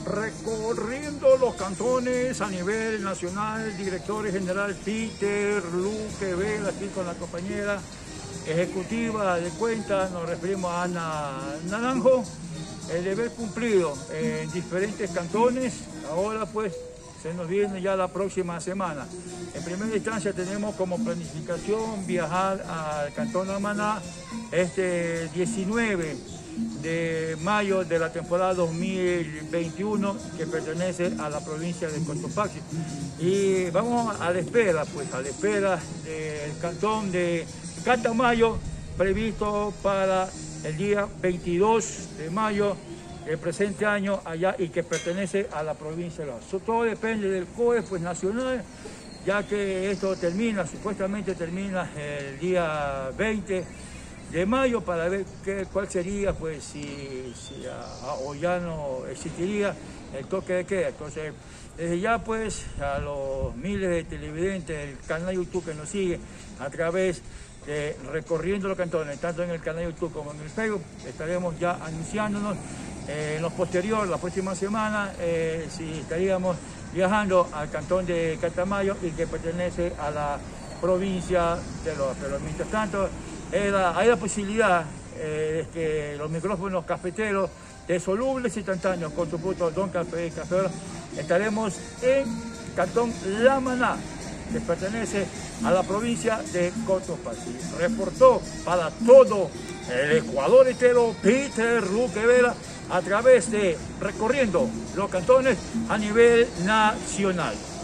recorriendo los cantones a nivel nacional, director general Peter Luque Vela, aquí con la compañera ejecutiva de cuentas, nos referimos a Ana Naranjo, el deber cumplido en diferentes cantones. Ahora pues se nos viene ya la próxima semana. En primera instancia tenemos como planificación viajar al cantón Amaná este 19 de mayo de la temporada 2021, que pertenece a la provincia de Cotopaxi. Y vamos a la espera, pues a la espera del cantón de Catamayo, previsto para el día 22 de mayo del presente año allá, y que pertenece a la provincia de La Paz. Todo depende del COE pues, nacional, ya que esto supuestamente termina el día 20 de mayo, para ver cuál sería, pues si o ya no existiría el toque de queda. Entonces, desde ya pues a los miles de televidentes del canal YouTube que nos sigue a través de Recorriendo los Cantones, tanto en el canal YouTube como en el Facebook, estaremos ya anunciándonos en lo posterior, la próxima semana, si estaríamos viajando al cantón de Catamayo, y que pertenece a la provincia de Loja. Pero mientras tanto, hay la posibilidad de que los micrófonos cafeteros de Solubles Instantáneos con su fruto Don Café y Café, estaremos en Cantón La Maná, que pertenece a la provincia de Cotopaxi. Reportó para todo el Ecuador entero Peter Luque Vela, a través de Recorriendo los Cantones a nivel nacional.